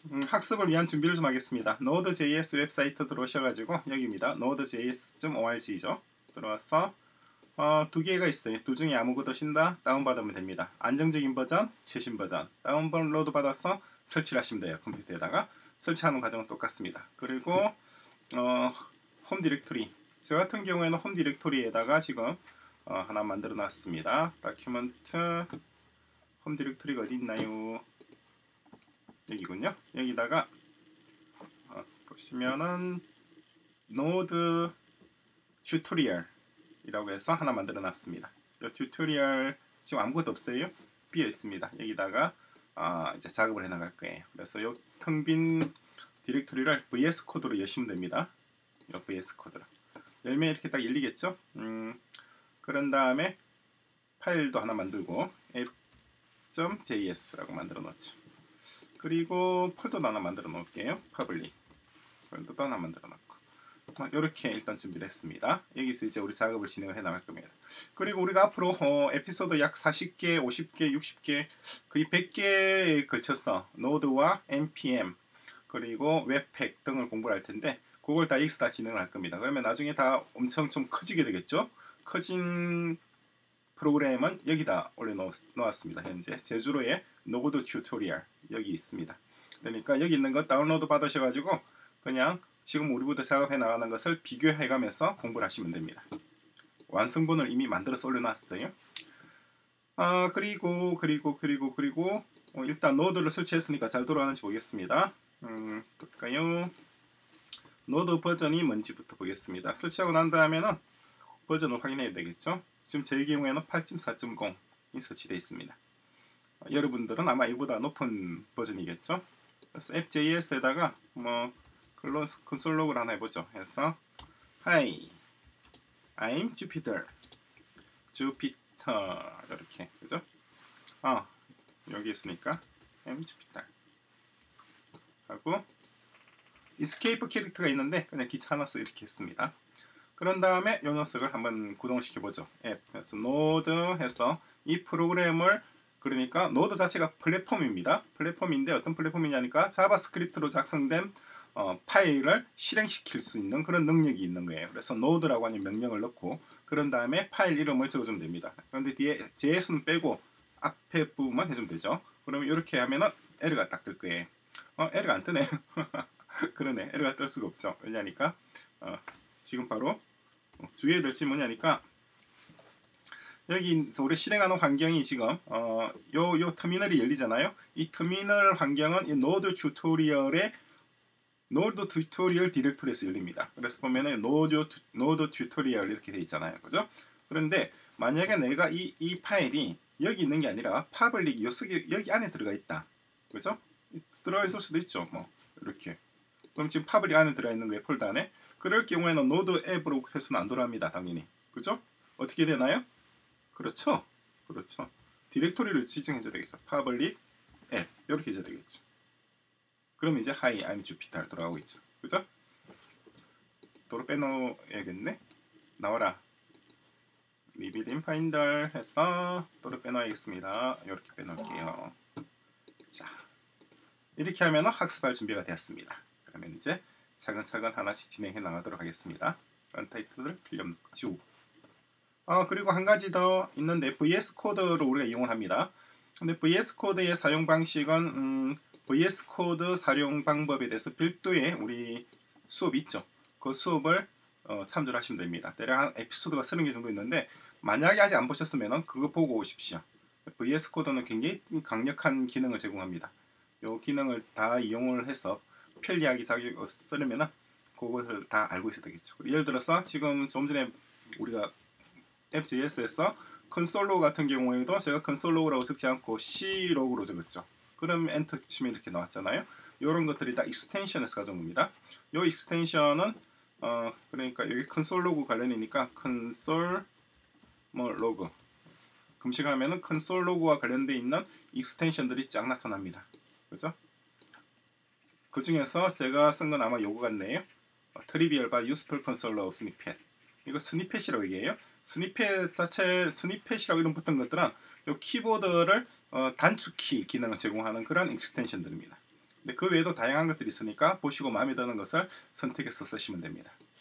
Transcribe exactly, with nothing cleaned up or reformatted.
음, 학습을 위한 준비를 좀 하겠습니다. 노드.제이에스 웹사이트 들어오셔가지고 여기입니다. 노드.제이에스 닷 오알지죠. 들어와서 어, 두 개가 있어요. 둘 중에 아무것도 신다 다운받으면 됩니다. 안정적인 버전, 최신 버전 다운로드 받아서 설치를 하시면 돼요. 컴퓨터에다가 설치하는 과정은 똑같습니다. 그리고 어, 홈 디렉토리 저 같은 경우에는 홈 디렉토리에다가 지금 어, 하나 만들어 놨습니다. 다큐멘트 홈 디렉토리가 어디 있나요? 여기군요. 여기다가 어, 보시면은 노드 튜토리얼이라고 해서 하나 만들어 놨습니다. 이 튜토리얼 지금 아무것도 없어요. 비어 있습니다. 여기다가 어, 이제 작업을 해 나갈 거예요. 그래서 이 텅 빈 디렉토리를 브이에스 코드로 여시면 됩니다. 이 브이에스 코드로 열면 이렇게 딱 열리겠죠. 음, 그런 다음에 파일도 하나 만들고 app.js라고 만들어 놓죠. 그리고 폴더도 하나 만들어 놓을게요. 퍼블릭 폴더도 하나 만들어 놓고 이렇게 일단 준비를 했습니다. 여기서 이제 우리 작업을 진행을 해 나갈 겁니다. 그리고 우리가 앞으로 어, 에피소드 약 사십 개, 오십 개, 육십 개 거의 백 개에 걸쳐서 노드와 엔피엠 그리고 웹팩 등을 공부를 할 텐데 그걸 다 익스 다 진행을 할 겁니다. 그러면 나중에 다 엄청 좀 커지게 되겠죠. 커진 프로그램은 여기다 올려놓았습니다. 현재 제주로의 노드 튜토리얼 여기 있습니다. 그러니까 여기 있는 거 다운로드 받으셔가지고 그냥 지금 우리부터 작업해 나가는 것을 비교해 가면서 공부를 하시면 됩니다. 완성본을 이미 만들어서 올려놨어요. 아 그리고 그리고 그리고 그리고 어, 일단 노드를 설치했으니까 잘 돌아가는지 보겠습니다. 음, 볼까요? 노드 버전이 뭔지부터 보겠습니다. 설치하고 난 다음에는 버전을 확인해야 되겠죠. 지금 제 경우에는 팔 점 사 점 공이 설치되어 있습니다. 어, 여러분들은 아마 이보다 높은 버전이겠죠. 그래서 앱.제이에스에다가 뭐 콘솔 로그를 하나 해보죠. 해서 Hi, I'm Jupiter. Jupiter 이렇게 그죠? 아 여기 있으니까 I'm Jupiter 하고 escape 캐릭터가 있는데 그냥 귀찮아서 이렇게 했습니다. 그런 다음에 이 녀석을 한번 구동시켜보죠. 앱 그래서 노드 해서 이 프로그램을 그러니까 노드 자체가 플랫폼입니다. 플랫폼인데 어떤 플랫폼이냐니까 자바스크립트로 작성된 어, 파일을 실행시킬 수 있는 그런 능력이 있는 거예요. 그래서 노드라고 하는 명령을 넣고 그런 다음에 파일 이름을 적어주면 됩니다. 그런데 뒤에 제이에스는 빼고 앞에 부분만 해주면 되죠. 그러면 이렇게 하면은 에러가 딱 뜰 거예요. 어, 에러가 안 뜨네. 그러네. 에러가 뜰 수가 없죠. 왜냐니까 어, 지금 바로 어, 주의해야 될 점이 뭐냐니까 여기 우리 실행하는 환경이 지금 어, 요, 요 터미널이 열리잖아요. 이 터미널 환경은 이 노드 튜토리얼의 노드 튜토리얼 디렉토리에서 열립니다. 그래서 보면은 노드, 노드 튜토리얼 이렇게 돼 있잖아요. 그죠? 그런데 만약에 내가 이, 이 파일이 여기 있는 게 아니라 파블릭 여기 안에 들어가 있다. 그죠? 들어가 있을 수도 있죠. 뭐 이렇게. 그럼 지금 파블릭 안에 들어가 있는 거예요. 폴더 안에. 그럴 경우에는 노드 앱으로 해서는 안 돌아갑니다. 당연히. 그죠? 어떻게 되나요? 그렇죠. 그렇죠. 디렉토리를 지정해줘야 되겠죠. 파블릭 앱 이렇게 해줘야 되겠죠. 그럼 이제 Hi, I'm Jupiter 돌아가고 있죠. 그죠? 도로 빼놓아야겠네. 나와라. 리비드 인 파인더 해서 도로 빼놔야겠습니다. 이렇게 빼놓을게요. 자, 이렇게 하면 학습할 준비가 되었습니다. 그러면 이제 차근차근 하나씩 진행해 나가도록 하겠습니다. 런 타이틀을 필름 지우고. 아 그리고 한 가지 더 있는데 브이에스 코드를 우리가 이용을 합니다. 근데 브이에스 코드의 사용 방식은 음, 브이에스 코드 사용 방법에 대해서 별도의 우리 수업이 있죠. 그 수업을 어, 참조를 하시면 됩니다. 대략 한 에피소드가 서른 개 정도 있는데 만약에 아직 안 보셨으면 그거 보고 오십시오. 브이에스 코드는 굉장히 강력한 기능을 제공합니다. 이 기능을 다 이용을 해서 편리하게 자기 쓰려면 그것을 다 알고 있어야 되겠죠. 예를 들어서 지금 좀 전에 우리가 앱.제이에스에서 콘솔 로그 같은 경우에도 제가 콘솔 로그라고 적지 않고 C 로그로 적었죠. 그럼 엔터 치면 이렇게 나왔잖아요. 이런 것들이 다 익스텐션에서 가져온 겁니다. 이 익스텐션은 어 그러니까 여기 콘솔 로그 관련이니까 콘솔 뭐 로그 검색하면은 콘솔 로그와 관련되어 있는 익스텐션들이 쫙 나타납니다. 그죠? 그 중에서 제가 쓴 건 아마 요거 같네요. 트리비얼 바 유스풀 콘솔 로그 스니펫. 이거 스니펫이라고 얘기해요. 스니펫 자체 스니펫이라고 이름 붙은 것들은 이 키보드를 어, 단축키 기능을 제공하는 그런 익스텐션들입니다. 근데 그 외에도 다양한 것들이 있으니까 보시고 마음에 드는 것을 선택해서 쓰시면 됩니다.